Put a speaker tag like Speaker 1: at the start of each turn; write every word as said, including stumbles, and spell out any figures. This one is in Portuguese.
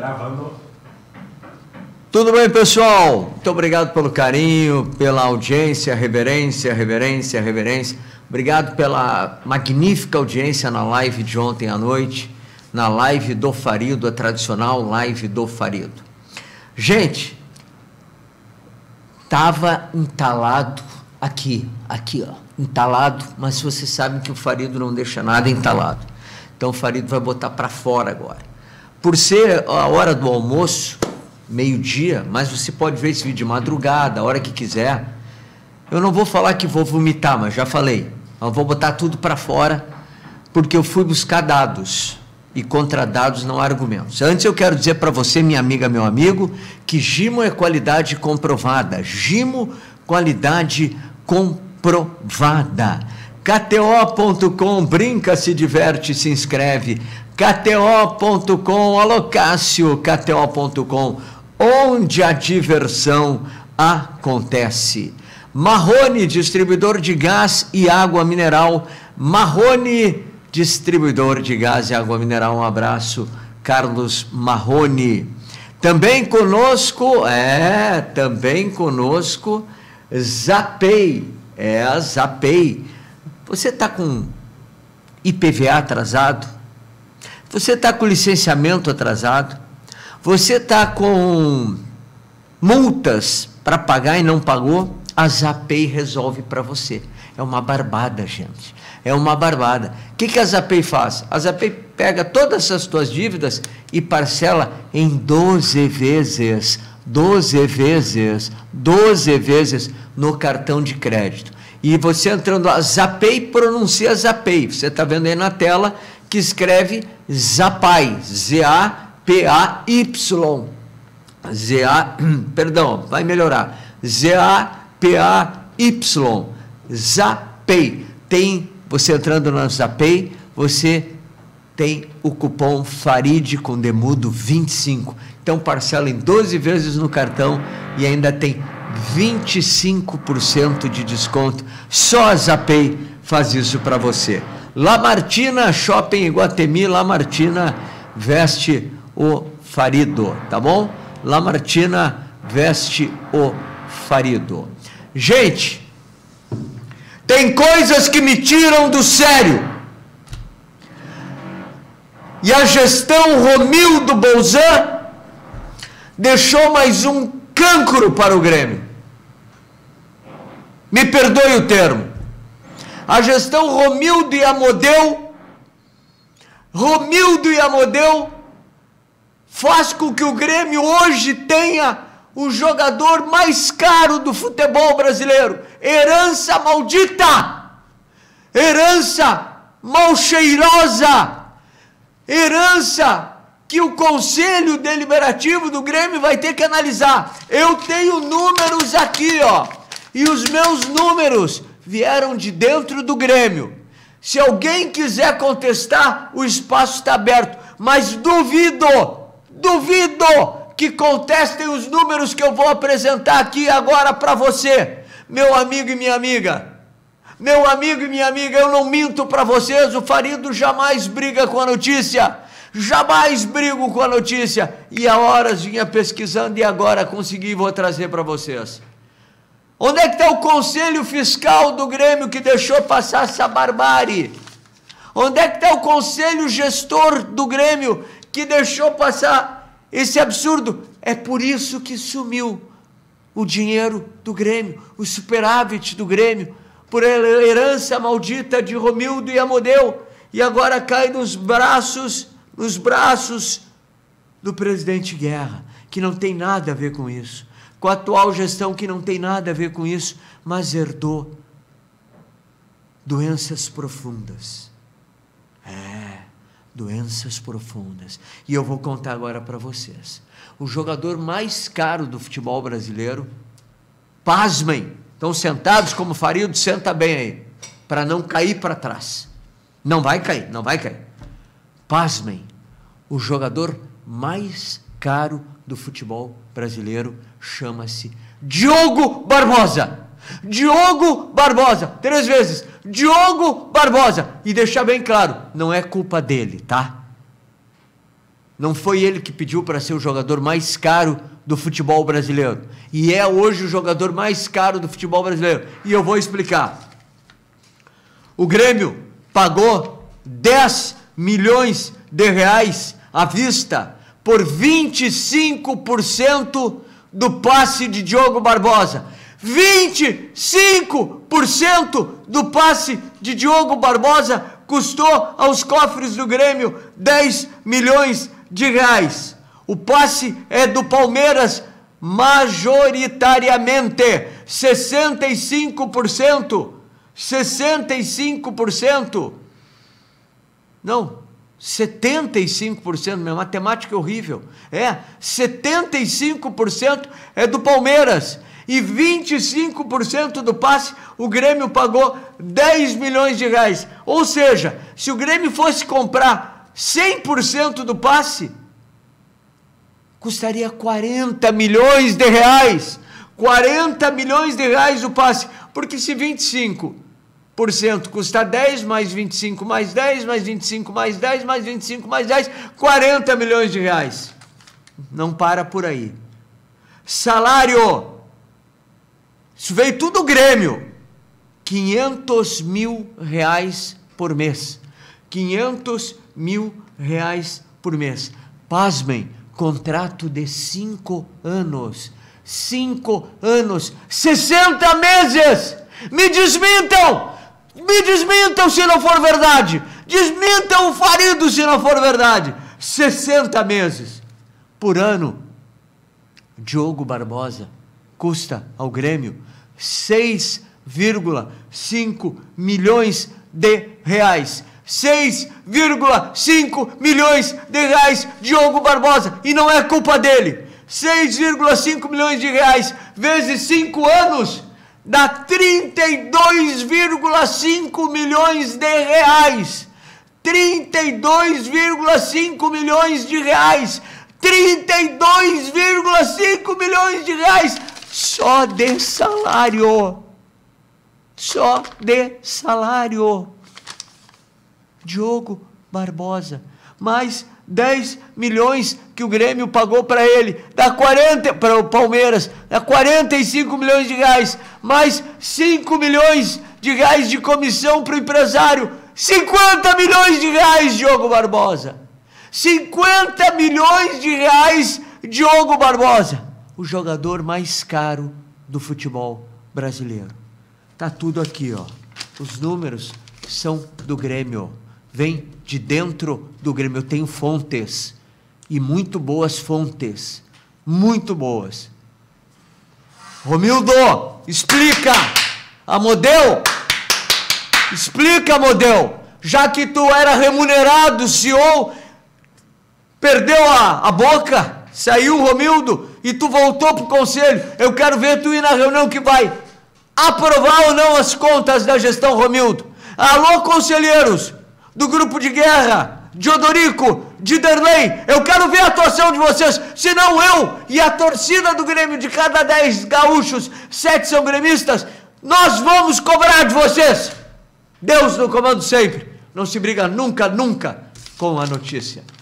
Speaker 1: Gravando.
Speaker 2: Tudo bem, pessoal? Muito obrigado pelo carinho, pela audiência, reverência, reverência, reverência. Obrigado pela magnífica audiência na live de ontem à noite, na live do Farido, a tradicional live do Farido. Gente, estava entalado aqui, aqui, ó, entalado, mas vocês sabem que o Farido não deixa nada entalado. Então o Farido vai botar para fora agora. Por ser a hora do almoço, meio-dia, mas você pode ver esse vídeo de madrugada, a hora que quiser. Eu não vou falar que vou vomitar, mas já falei. Eu vou botar tudo para fora, porque eu fui buscar dados. E contra dados não há argumentos. Antes eu quero dizer para você, minha amiga, meu amigo, que Gimo é qualidade comprovada. Gimo, qualidade comprovada. K T O ponto com, brinca, se diverte, se inscreve. K T O ponto com, alô Cássio, K T O ponto com, onde a diversão acontece. Marrone, distribuidor de gás e água mineral. Marrone, distribuidor de gás e água mineral. Um abraço, Carlos Marrone. Também conosco, é, também conosco, Zapay. É, a Zapay. Você está com I P V A atrasado? Você está com licenciamento atrasado? Você está com multas para pagar e não pagou? A Zapay resolve para você. É uma barbada, gente. É uma barbada. O que, que a Zapay faz? A Zapay pega todas as tuas dívidas e parcela em doze vezes. doze vezes. doze vezes no cartão de crédito. E você entrando a Zapay, pronuncia Zapay. Você está vendo aí na tela que escreve Zapay. Z A P A Y. Z A, perdão, vai melhorar. Z A P A Y. Zapay. Tem, você entrando na Zapay, você tem o cupom Farid com Demudo vinte e cinco. Então parcela em doze vezes no cartão e ainda tem vinte e cinco por cento de desconto. Só a Zapay faz isso para você. Lamartina Shopping Iguatemi, Lamartina veste o Farido, tá bom? Lamartina veste o Farido. Gente, tem coisas que me tiram do sério. E a gestão Romildo Bolzan deixou mais um cancro para o Grêmio. Me perdoe o termo. A gestão Romildo e Amodeu, Romildo e Amodeu faz com que o Grêmio hoje tenha o jogador mais caro do futebol brasileiro. Herança maldita! Herança mal cheirosa! Herança que o Conselho Deliberativo do Grêmio vai ter que analisar. Eu tenho números aqui, ó. E os meus números vieram de dentro do Grêmio. Se alguém quiser contestar, o espaço está aberto. Mas duvido, duvido que contestem os números que eu vou apresentar aqui agora para você, meu amigo e minha amiga. Meu amigo e minha amiga, eu não minto para vocês, o Farido jamais briga com a notícia. Jamais brigo com a notícia. E há horas vinha pesquisando e agora consegui e vou trazer para vocês. Onde é que está o Conselho Fiscal do Grêmio que deixou passar essa barbárie? Onde é que está o Conselho Gestor do Grêmio que deixou passar esse absurdo? É por isso que sumiu o dinheiro do Grêmio, o superávit do Grêmio, por herança maldita de Romildo e Amodeu, e agora cai nos braços, nos braços do presidente Guerra, que não tem nada a ver com isso, com a atual gestão que não tem nada a ver com isso, mas herdou doenças profundas. É, doenças profundas. E eu vou contar agora para vocês. O jogador mais caro do futebol brasileiro, pasmem, estão sentados como Farido, senta bem aí, para não cair para trás. Não vai cair, não vai cair. Pasmem, o jogador mais caro do futebol brasileiro chama-se Diogo Barbosa. Diogo Barbosa, três vezes, Diogo Barbosa. E deixar bem claro, não é culpa dele, tá? Não foi ele que pediu para ser o jogador mais caro do futebol brasileiro. E é hoje o jogador mais caro do futebol brasileiro. E eu vou explicar. O Grêmio pagou dez milhões de reais à vista por vinte e cinco por cento do passe de Diogo Barbosa. vinte e cinco por cento do passe de Diogo Barbosa custou aos cofres do Grêmio dez milhões de reais. O passe é do Palmeiras majoritariamente, sessenta e cinco por cento. sessenta e cinco por cento. Não, setenta e cinco por cento, minha matemática é horrível. É, setenta e cinco por cento é do Palmeiras. E vinte e cinco por cento do passe, o Grêmio pagou dez milhões de reais. Ou seja, se o Grêmio fosse comprar cem por cento do passe, custaria quarenta milhões de reais. quarenta milhões de reais o passe. Porque se vinte e cinco por cento custa dez, mais vinte e cinco, mais dez, mais vinte e cinco, mais dez, mais vinte e cinco, mais dez, quarenta milhões de reais. Não para por aí. Salário. Isso veio tudo do Grêmio. quinhentos mil reais por mês. quinhentos mil reais por mês. Pasmem, contrato de cinco anos. Cinco anos. sessenta meses. Me desmintam. Me desmintam se não for verdade. Desmintam o Farido se não for verdade. sessenta meses. Por ano, Diogo Barbosa custa ao Grêmio seis vírgula cinco milhões de reais. seis vírgula cinco milhões de reais, Diogo Barbosa, e não é culpa dele. seis vírgula cinco milhões de reais vezes cinco anos dá trinta e dois vírgula cinco milhões de reais. trinta e dois vírgula cinco milhões de reais. trinta e dois vírgula cinco milhões de reais só de salário. Só de salário. Diogo Barbosa, mais dez milhões que o Grêmio pagou para ele, dá quarenta, para o Palmeiras, dá quarenta e cinco milhões de reais, mais cinco milhões de reais de comissão para o empresário, cinquenta milhões de reais, Diogo Barbosa. cinquenta milhões de reais, Diogo Barbosa, o jogador mais caro do futebol brasileiro. Tá tudo aqui, ó. Os números são do Grêmio. Vem de dentro do Grêmio. Eu tenho fontes, e muito boas fontes, muito boas. Romildo, explica a Model, explica, Model, já que tu era remunerado, C E O, perdeu a, a boca, saiu o Romildo, e tu voltou pro conselho, eu quero ver tu ir na reunião que vai aprovar ou não as contas da gestão Romildo. Alô, conselheiros do grupo de guerra, de Odorico, de Derlei, eu quero ver a atuação de vocês, senão eu e a torcida do Grêmio, de cada dez gaúchos, sete são gremistas, nós vamos cobrar de vocês. Deus no comando sempre, não se briga nunca, nunca com a notícia.